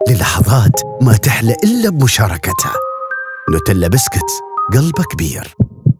للحظات ما تحلى إلا بمشاركتها. نوتيلا بسكت، قلبه كبير.